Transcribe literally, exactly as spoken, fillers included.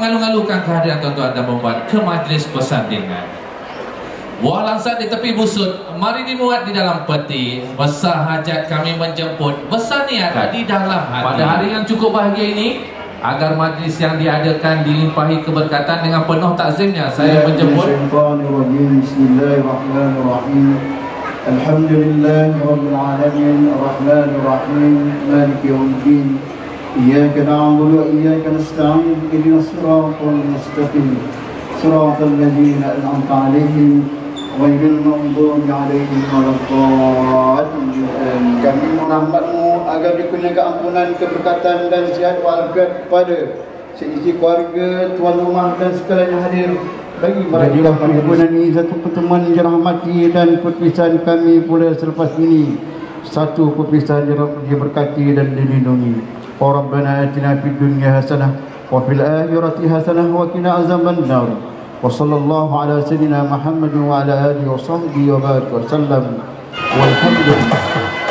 mengalu-alukan kehadiran tuan-tuan dan puan ke majlis persandingan. Buah langsat di tepi busut, mari dimuat di dalam peti. Besar hajat kami menjemput, besar niat di dalam hati. Pada hari yang cukup bahagia ini, agar majlis yang diadakan dilimpahi keberkatan dengan penuh takzimnya, saya menjemput Bismillahirrahmanirrahim. Alhamdulillahirabbil alamin, arrahmanir rahim, maliki yaumiddin. Iyyaka na'budu wa iyyaka nasta'in. Ihdinas siratal mustaqim. Siratal ladzina an'amta 'alaihim ghairil maghdubi 'alaihim waladdallin. Kami merahmatmu agar dikurniakan ampunan, keberkatan dan sihat walafiat kepada seisi keluarga, tuan rumah dan sekalian yang hadir. Bagi jadilah pertemuan ini satu pertemuan yang dirahmati dan perpisahan kami pula selepas ini satu perpisahan yang diberkati dan dilindungi. Rabbana atina fid dunya hasanah wa fil akhirati hasanah wa qina azaban nar. Wa sallallahu ala sayyidina Muhammad wa ala alihi wa sahbihi wa barik wa sallam. Walhamdulillah.